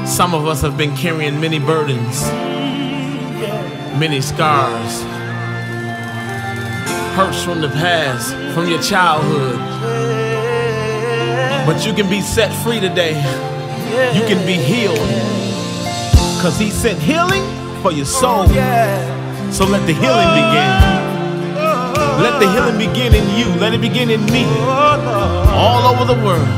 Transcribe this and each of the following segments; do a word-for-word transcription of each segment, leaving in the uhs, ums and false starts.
Some of us have been carrying many burdens, many scars, hurts from the past, from your childhood. But you can be set free today. You can be healed, because he sent healing for your soul. So let the healing begin. Let the healing begin in you. Let it begin in me. All over the world.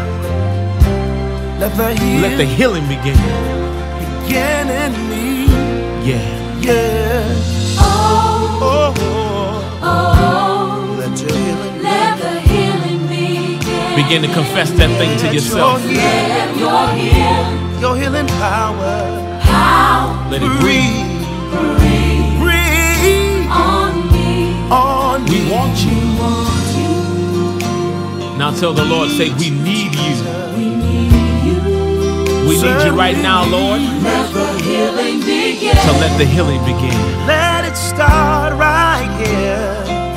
Let the healing, let the healing begin. Begin in me. Yeah. Yeah. Oh, Oh, oh, let your healing, let the healing begin. Begin to confess that thing to yourself. Let your healing, your healing power, power, let it breathe. breathe, breathe on me. On we me. want you. We want you. Now tell the Lord, say, we need you. We need you. We need you right now, Lord. Let the healing begin. So let the healing begin. Let it start right here.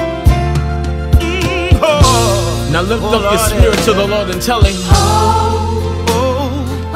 Mm, oh. Now lift Oh, up your Lord, spirit yeah. to the Lord and tell him, Oh, Oh, oh,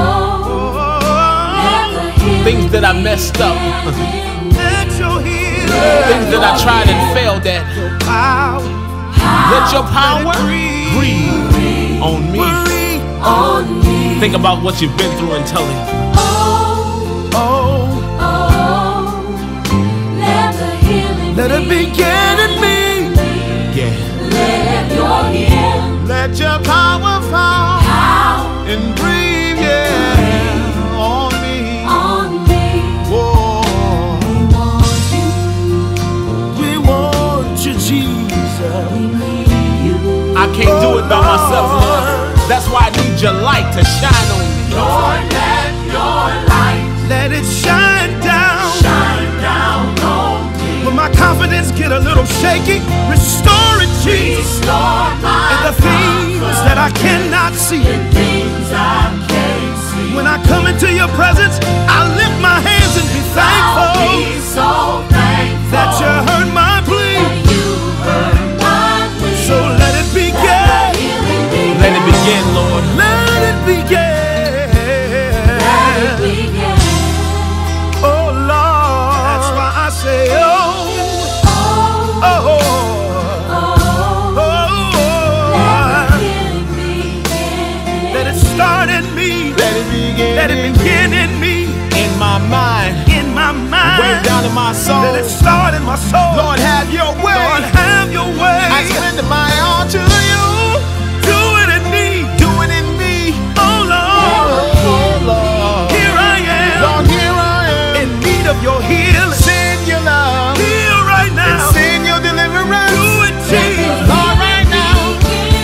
let the healing things that I messed up, begin. let your healing, things that I tried and failed at. power, Let your power let it breathe. breathe on me. breathe on me. Think about what you've been through and tell him, Oh, Oh, oh, let the healing let it begin in me. yeah. Let your healing Let your power fall power and breathe, yeah, on me. on me. Whoa. We want you. We want you, Jesus. We need you. I can't do it by myself, Lord. That's why I need your light to shine on me. Lord, let your light Let it shine down. shine down on me. When my confidence get a little shaky, restore it, Jesus. Restore my And the things that I cannot see. the things I can't see. When I come into your presence, I lift my hands and be I'll thankful be so thankful that you heard my plea. that you heard my plea. So let it begin. Let it begin, Lord. Let it begin. Let it begin. Oh Lord, that's why I say, oh, Oh, oh, oh, oh, let the healing begin. let it start in me. Let it begin. Let it begin in me, in my mind, in my mind. way down in my soul. Let it start in my soul. Lord, have your way. Lord, have your way. I surrender my all to you. Do it in me. Do it in me. Oh Lord, Oh, Lord. here I am. Lord, here I am. In need of your healing. Send your love. Here right now. Send your deliverance. Do it, Jesus. Lord, right now.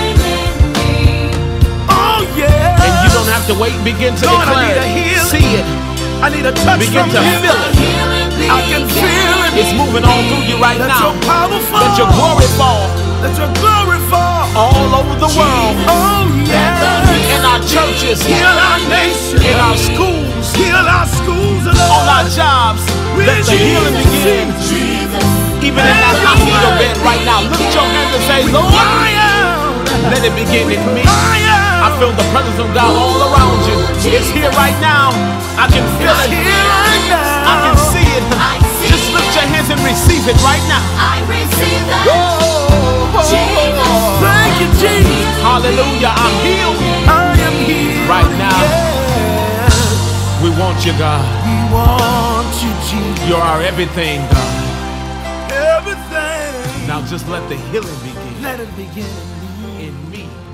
Oh yeah. And you don't have to wait. Begin to Lord, I declare need a it. healing. See it. I need a touch Begin from to you. feel it. I can feel it. It's moving all through you right Let now. your power fall. Let your glory fall Let your glory fall. all over the world. Oh yeah. In our churches, Heal our nation. in our schools, Heal our schools, on Lord. our jobs. Let the healing begin. Even in that hospital bed right now, lift your hands and say, Lord, let it begin in me. I feel the presence of God all around you. It's here right now. I can feel it. I can see it. Just lift your hands and receive it right now. I receive that. Oh, Thank you, Jesus. hallelujah. I'm healed I am here right now. Yeah. We want you, God. We want you, Jesus. You're our everything, God. Everything. Now just let the healing begin Let it begin in me. in me.